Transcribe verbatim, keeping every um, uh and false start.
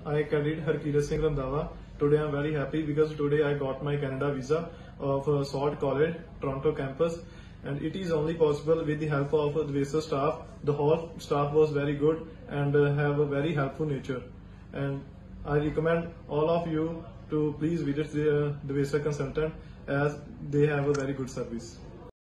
I carried Harkirat Singh Randhawa. Today I'm very happy because today I got my Canada visa of uh, Sword College, Toronto campus, and it is only possible with the help of the Visa staff. The whole staff was very good and uh, have a very helpful nature. And I recommend all of you to please visit the, uh, the Visa consultant as they have a very good service.